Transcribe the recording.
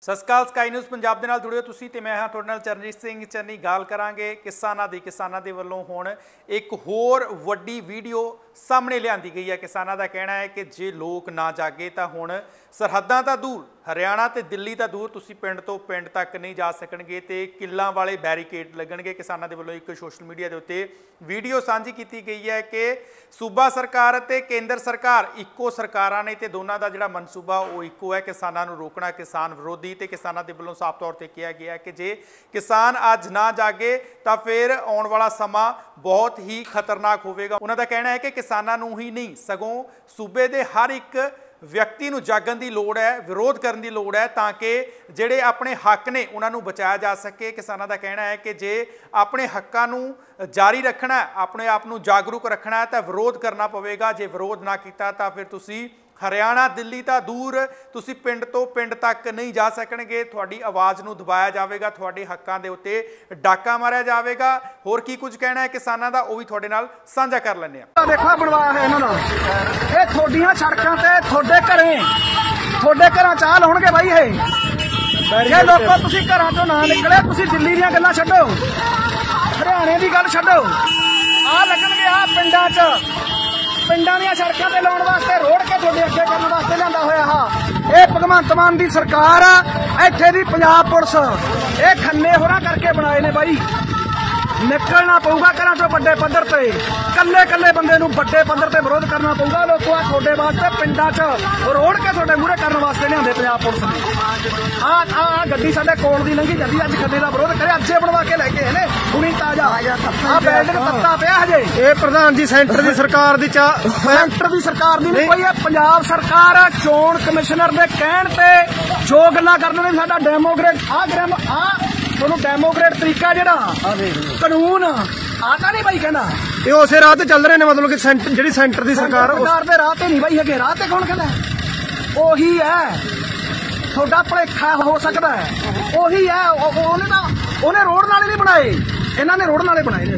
ਸਤਿ ਸ਼੍ਰੀ ਅਕਾਲ ਸਕਾਈ ਨਿਊਜ਼ ਪੰਜਾਬ ਦੇ ਨਾਲ ਜੁੜਿਓ ਤੁਸੀਂ ਤੇ ਮੈਂ ਹਾਂ ਤੁਹਾਡੇ ਨਾਲ ਚਰਨਜੀਤ ਸਿੰਘ ਚੰਨੀ। ਗੱਲ ਕਰਾਂਗੇ ਕਿਸਾਨਾਂ ਦੇ ਵੱਲੋਂ ਹੁਣ ਇੱਕ ਹੋਰ ਵੱਡੀ ਵੀਡੀਓ ਸਾਹਮਣੇ ਲਿਆਂਦੀ ਗਈ ਹੈ। ਕਿਸਾਨਾਂ ਦਾ ਕਹਿਣਾ ਹੈ ਕਿ ਜੇ ਲੋਕ ਨਾ ਜਾਗੇ ਤਾਂ ਹੁਣ ਸਰਹੱਦਾਂ ਤਾਂ ਦੂਰ, ਹਰਿਆਣਾ ਤੇ ਦਿੱਲੀ ਤਾਂ ਦੂਰ, ਤੁਸੀਂ ਪਿੰਡ ਤੋਂ ਪਿੰਡ ਤੱਕ ਨਹੀਂ ਜਾ ਸਕਣਗੇ ਤੇ ਕਿੱਲਾਂ ਵਾਲੇ ਬੈਰੀਕੇਡ ਲੱਗਣਗੇ। ਕਿਸਾਨਾਂ ਦੇ ਵੱਲੋਂ ਇੱਕ ਸੋਸ਼ਲ ਮੀਡੀਆ ਦੇ ਉੱਤੇ ਵੀਡੀਓ ਸਾਂਝੀ ਕੀਤੀ ਗਈ ਹੈ ਕਿ ਸੂਬਾ ਸਰਕਾਰ ਅਤੇ ਕੇਂਦਰ ਸਰਕਾਰ ਇੱਕੋ ਸਰਕਾਰਾਂ ਨੇ ਤੇ ਦੋਨਾਂ ਦਾ ਜਿਹੜਾ ਮਨਸੂਬਾ ਉਹ ਇੱਕੋ ਹੈ, ਕਿਸਾਨਾਂ ਨੂੰ ਰੋਕਣਾ, ਕਿਸਾਨ ਵਿਰੋਧੀ। ਤੇ ਕਿਸਾਨਾਂ ਦੇ ਵੱਲੋਂ ਸਾਫ਼ ਤੌਰ ਤੇ ਕਿਹਾ ਗਿਆ ਕਿ ਜੇ ਕਿਸਾਨ ਅੱਜ ਨਾ ਜਾਗੇ ਤਾਂ ਫਿਰ ਆਉਣ ਵਾਲਾ ਸਮਾਂ ਬਹੁਤ ਹੀ ਖਤਰਨਾਕ ਹੋਵੇਗਾ। ਉਹਨਾਂ ਦਾ ਕਹਿਣਾ ਹੈ ਕਿ ਕਿਸਾਨਾਂ ਨੂੰ ਹੀ ਨਹੀਂ ਸਗੋਂ ਸੂਬੇ ਦੇ ਹਰ ਇੱਕ ਵਿਅਕਤੀ ਨੂੰ ਜਾਗਣ ਦੀ ਲੋੜ ਹੈ, ਵਿਰੋਧ ਕਰਨ ਦੀ ਲੋੜ ਹੈ ਤਾਂ ਕਿ ਜਿਹੜੇ ਆਪਣੇ ਹੱਕ ਨੇ ਉਹਨਾਂ ਨੂੰ ਬਚਾਇਆ ਜਾ ਸਕੇ। ਕਿਸਾਨਾਂ ਦਾ ਕਹਿਣਾ ਹੈ ਕਿ ਜੇ ਆਪਣੇ ਹੱਕਾਂ ਨੂੰ ਜਾਰੀ ਰੱਖਣਾ ਹੈ, ਆਪਣੇ ਆਪ ਨੂੰ ਜਾਗਰੂਕ ਰੱਖਣਾ ਹੈ ਤਾਂ ਵਿਰੋਧ ਕਰਨਾ ਪਵੇਗਾ। ਜੇ ਵਿਰੋਧ ਨਾ ਕੀਤਾ ਤਾਂ ਫਿਰ ਤੁਸੀਂ ਹਰਿਆਣਾ ਦਿੱਲੀ ਤਾਂ ਦੂਰ, ਤੁਸੀਂ ਪਿੰਡ ਤੋਂ ਪਿੰਡ ਤੱਕ ਨਹੀਂ ਜਾ ਸਕਣਗੇ। ਤੁਹਾਡੀ ਆਵਾਜ਼ ਨੂੰ ਦਬਾਇਆ ਜਾਵੇਗਾ, ਤੁਹਾਡੇ ਹੱਕਾਂ ਦੇ ਉੱਤੇ ਡਾਕਾ ਮਾਰਿਆ ਜਾਵੇਗਾ। ਹੋਰ ਕੀ ਕੁਝ ਕਹਿਣਾ ਹੈ ਕਿਸਾਨਾਂ ਦਾ ਉਹ ਵੀ ਤੁਹਾਡੇ ਨਾਲ ਸਾਂਝਾ ਕਰ ਲੈਂਦੇ ਹਾਂ। ਦੇਖੋ ਬਣਵਾਇਆ ਹੈ ਇਹਨਾਂ ਦਾ, ਇਹ ਤੁਹਾਡੀਆਂ ਸੜਕਾਂ ਤੇ ਤੁਹਾਡੇ ਘਰਾਂ ਚਾਹ ਲਾਉਣਗੇ ਬਾਈ। ਇਹ ਲੋਕੋ ਤੁਸੀਂ ਘਰਾਂ ਤੋਂ ਨਾ ਨਿਕਲੇ, ਤੁਸੀਂ ਦਿੱਲੀ ਦੀਆਂ ਗੱਲਾਂ ਛੱਡੋ, ਹਰਿਆਣੇ ਦੀ ਗੱਲ ਛੱਡੋ, ਆ ਲੱਗਣਗੇ ਆ ਪਿੰਡਾਂ ਦੀਆਂ ਸੜਕਾਂ ਤੇ ਲਾਉਣ ਵਾਸਤੇ, ਰੋੜ ਕੇ ਤੁਹਾਡੇ ਅੱਗੇ ਕਰਨ ਵਾਸਤੇ ਲਿਆਂਦਾ ਹੋਇਆ। ਇਹ ਭਗਵੰਤ ਮਾਨ ਦੀ ਸਰਕਾਰ ਆ, ਇੱਥੇ ਦੀ ਪੰਜਾਬ ਪੁਲਿਸ, ਇਹ ਖੰਨੇ ਹੋਰਾਂ ਕਰਕੇ ਬਣਾਏ ਨੇ ਬਾਈ। ਨਿਕਲਣਾ ਪਊਗਾ ਘਰਾਂ ਚੋਂ ਵੱਡੇ ਪੱਧਰ ਤੇ, ਕੱਲੇ ਬੰਦੇ ਨੂੰ ਵੱਡੇ ਪੱਧਰ ਤੇ ਵਿਰੋਧ ਕਰਨਾ ਪਊਗਾ। ਲੋਕੋ ਆ ਤੁਹਾਡੇ ਵਾਸਤੇ ਪਿੰਡਾਂ 'ਚ ਰੋੜ ਕੇ ਤੁਹਾਡੇ ਮੂਹਰੇ ਕਰਨ ਵਾਸਤੇ ਲਿਆਂਦੇ ਪੰਜਾਬ ਪੁਲਿਸ ਨੇ। ਆ ਗੱਡੀ ਸਾਡੇ ਕੋਲ ਦੀ ਲੰਘੀ ਜਾਂਦੀ, ਅੱਜ ਖੰਨੇ ਦਾ ਵਿਰੋਧ ਕਰਿਆ, ਅੱਜੇ ਬਣਵਾ ਕੇ ਲੈ ਕੇ ਨੇ ਹੁਣੀ ਤਾਜ਼ਾ। ਆ ਬੈਲਟ ਤੱਤਾ ਪਿਆ ਹਜੇ। ਇਹ ਪ੍ਰਧਾਨ ਜੀ ਸੈਂਟਰ ਦੀ ਸਰਕਾਰ ਦੀ ਸੈਂਟਰ ਦੀ ਸਰਕਾਰ ਦੀ ਨਹੀਂ ਕੋਈ, ਇਹ ਪੰਜਾਬ ਸਰਕਾਰ ਆ। ਚੋਣ ਕਮਿਸ਼ਨਰ ਦੇ ਕਹਿਣ ਤੇ ਜੋ ਗੱਲਾਂ ਕਰਨ ਨੇ ਸਾਡਾ ਡੈਮੋਕ੍ਰੇਟ ਤੁਹਾਨੂੰ ਡੈਮੋਕ੍ਰੇਟ ਤਰੀਕਾ ਜਿਹੜਾ ਕਾਨੂੰਨ ਆਤਾ ਨਹੀਂ ਬਾਈ ਕਹਿੰਦਾ, ਇਹ ਉਸੇ ਰਾਹ ਤੇ ਚੱਲ ਰਹੇ ਨੇ। ਮਤਲਬ ਕਿ ਜਿਹੜੀ ਸੈਂਟਰ ਦੀ ਸਰਕਾਰ ਦੇ ਰਾਹ ਤੇ ਨਹੀਂ ਬਾਈ ਹੈਗੇ। ਰਾਹ ਤੇ ਕੌਣ ਕਹਿੰਦਾ? ਉਹੀ ਹੈ, ਤੁਹਾਡਾ ਭਲੇਖਾ ਹੋ ਸਕਦਾ ਹੈ, ਉਹੀ ਹੈ। ਉਹਨੇ ਰੋਡ ਨਾਲੇ ਨਹੀਂ ਬਣਾਏ, ਇਹਨਾਂ ਨੇ ਰੋਡ ਨਾਲੇ ਬਣਾਏ ਨੇ।